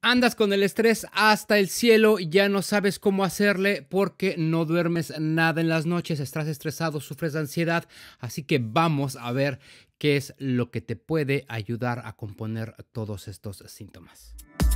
Andas con el estrés hasta el cielo y ya no sabes cómo hacerle porque no duermes nada en las noches, estás estresado, sufres de ansiedad, así que vamos a ver qué es lo que te puede ayudar a componer todos estos síntomas.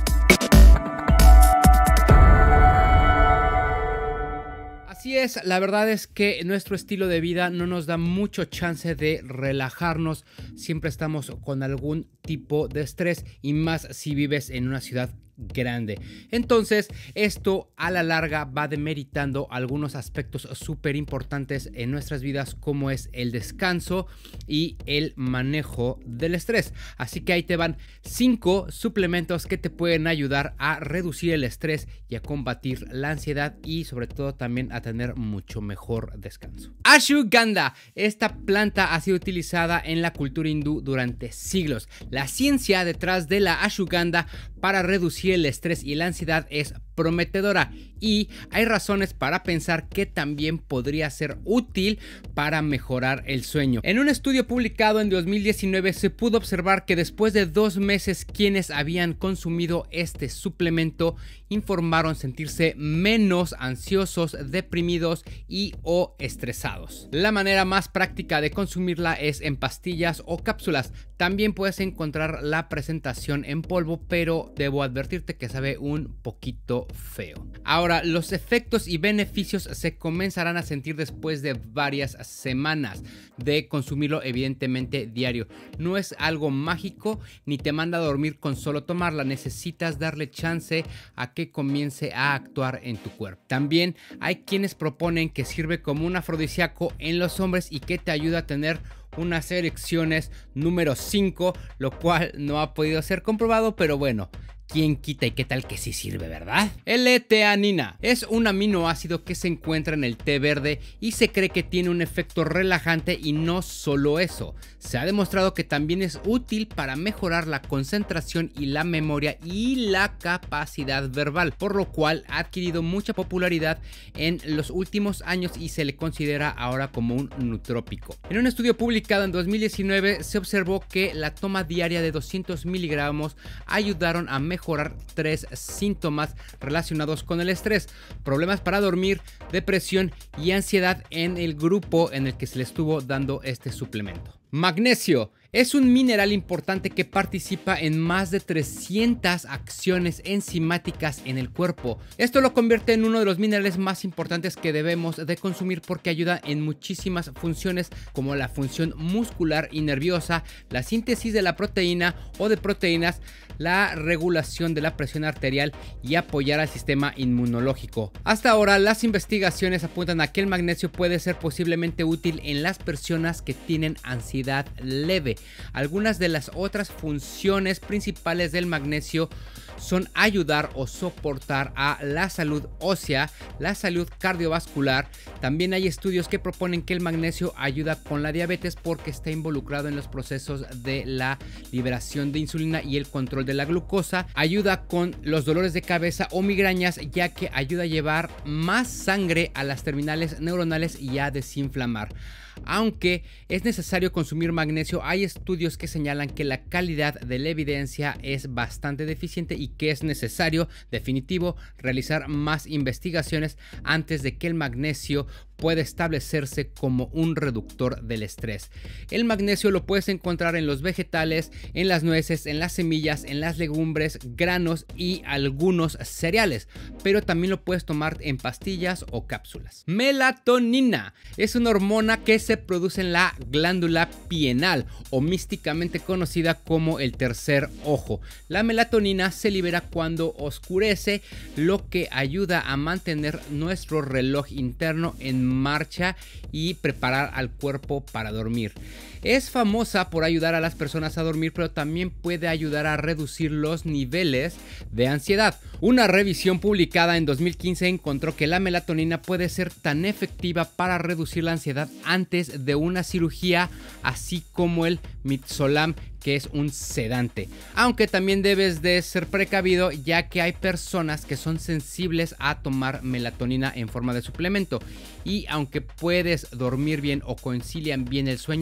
Así es, la verdad es que nuestro estilo de vida no nos da mucho chance de relajarnos, siempre estamos con algún tipo de estrés y más si vives en una ciudad grande. Entonces esto a la larga va demeritando algunos aspectos súper importantes en nuestras vidas, como es el descanso y el manejo del estrés. Así que ahí te van 5 suplementos que te pueden ayudar a reducir el estrés y a combatir la ansiedad y sobre todo también a tener mucho mejor descanso. Ashwagandha. Esta planta ha sido utilizada en la cultura hindú durante siglos. La ciencia detrás de la ashwagandha para reducir el estrés y la ansiedad es prometedora y hay razones para pensar que también podría ser útil para mejorar el sueño. En un estudio publicado en 2019 se pudo observar que después de 2 meses quienes habían consumido este suplemento informaron sentirse menos ansiosos, deprimidos y o estresados. La manera más práctica de consumirla es en pastillas o cápsulas. También puedes encontrar la presentación en polvo, pero debo advertirte que sabe un poquito feo. Ahora, los efectos y beneficios se comenzarán a sentir después de varias semanas de consumirlo, evidentemente diario. No es algo mágico ni te manda a dormir con solo tomarla, necesitas darle chance a que comience a actuar en tu cuerpo. También hay quienes proponen que sirve como un afrodisíaco en los hombres y que te ayuda a tener unas erecciones número 5, lo cual no ha podido ser comprobado, pero bueno, ¿quién quita y qué tal que sí sirve, verdad? L-teanina es un aminoácido que se encuentra en el té verde y se cree que tiene un efecto relajante, y no solo eso, se ha demostrado que también es útil para mejorar la concentración y la memoria y la capacidad verbal, por lo cual ha adquirido mucha popularidad en los últimos años y se le considera ahora como un nutrópico. En un estudio publicado en 2019 se observó que la toma diaria de 200 miligramos ayudaron a mejorar 3 síntomas relacionados con el estrés: problemas para dormir, depresión y ansiedad en el grupo en el que se le estuvo dando este suplemento. Magnesio es un mineral importante que participa en más de 300 acciones enzimáticas en el cuerpo. Esto lo convierte en uno de los minerales más importantes que debemos de consumir porque ayuda en muchísimas funciones como la función muscular y nerviosa, la síntesis de la proteína o de proteínas, la regulación de la presión arterial y apoyar al sistema inmunológico. Hasta ahora las investigaciones apuntan a que el magnesio puede ser posiblemente útil en las personas que tienen ansiedad leve. Algunas de las otras funciones principales del magnesio son ayudar o soportar a la salud ósea, la salud cardiovascular. También hay estudios que proponen que el magnesio ayuda con la diabetes porque está involucrado en los procesos de la liberación de insulina y el control de la glucosa. Ayuda con los dolores de cabeza o migrañas, ya que ayuda a llevar más sangre a las terminales neuronales y a desinflamar. Aunque es necesario consumir magnesio, hay estudios que señalan que la calidad de la evidencia es bastante deficiente y que es necesario, definitivo, realizar más investigaciones antes de que el magnesio pueda establecerse como un reductor del estrés. El magnesio lo puedes encontrar en los vegetales, en las nueces, en las semillas, en las legumbres, granos y algunos cereales, pero también lo puedes tomar en pastillas o cápsulas. Melatonina es una hormona que se produce en la glándula pineal, o místicamente conocida como el tercer ojo. La melatonina se libera cuando oscurece, lo que ayuda a mantener nuestro reloj interno en marcha y preparar al cuerpo para dormir. Es famosa por ayudar a las personas a dormir, pero también puede ayudar a reducir los niveles de ansiedad. Una revisión publicada en 2015 encontró que la melatonina puede ser tan efectiva para reducir la ansiedad antes de una cirugía, así como el midazolam, que es un sedante. Aunque también debes de ser precavido, ya que hay personas que son sensibles a tomar melatonina en forma de suplemento. Y aunque puedes dormir bien o concilian bien el sueño, también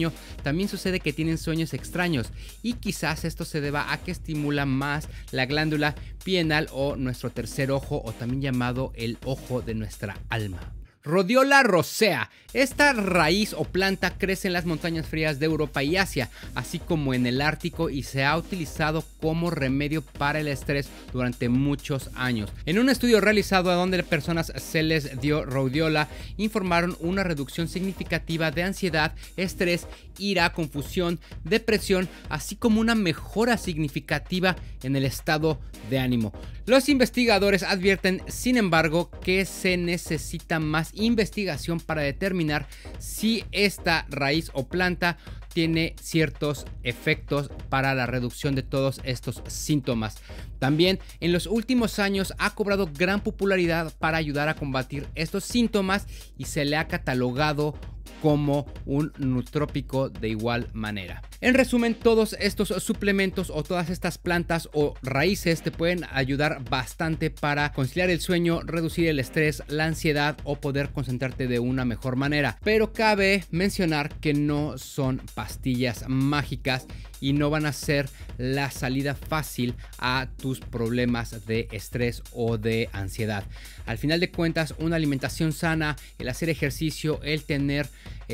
también sucede que tienen sueños extraños y quizás esto se deba a que estimula más la glándula pineal o nuestro tercer ojo, o también llamado el ojo de nuestra alma. Rhodiola rosea. Esta raíz o planta crece en las montañas frías de Europa y Asia, así como en el Ártico, y se ha utilizado como remedio para el estrés durante muchos años. En un estudio realizado a donde personas se les dio rhodiola, informaron una reducción significativa de ansiedad, estrés, ira, confusión, depresión, así como una mejora significativa en el estado de ánimo. Los investigadores advierten, sin embargo, que se necesita más investigación para determinar si esta raíz o planta tiene ciertos efectos para la reducción de todos estos síntomas. También en los últimos años ha cobrado gran popularidad para ayudar a combatir estos síntomas y se le ha catalogado como un nutrópico de igual manera. En resumen, todos estos suplementos o todas estas plantas o raíces te pueden ayudar bastante para conciliar el sueño, reducir el estrés, la ansiedad o poder concentrarte de una mejor manera. Pero cabe mencionar que no son pastillas mágicas y no van a ser la salida fácil a tus problemas de estrés o de ansiedad. Al final de cuentas, una alimentación sana, el hacer ejercicio, el tener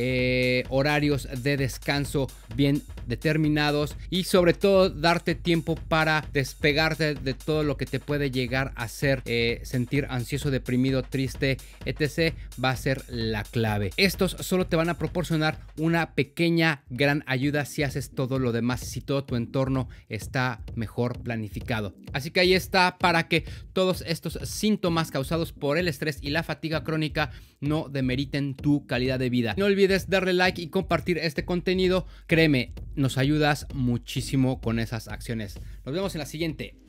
horarios de descanso bien determinados y sobre todo darte tiempo para despegarte de todo lo que te puede llegar a hacer sentir ansioso, deprimido, triste, etc. va a ser la clave. Estos solo te van a proporcionar una pequeña gran ayuda si haces todo lo demás, si todo tu entorno está mejor planificado. Así que ahí está, para que todos estos síntomas causados por el estrés y la fatiga crónica no demeriten tu calidad de vida. No olvides darle like y compartir este contenido. Créeme, nos ayudas muchísimo con esas acciones. Nos vemos en la siguiente.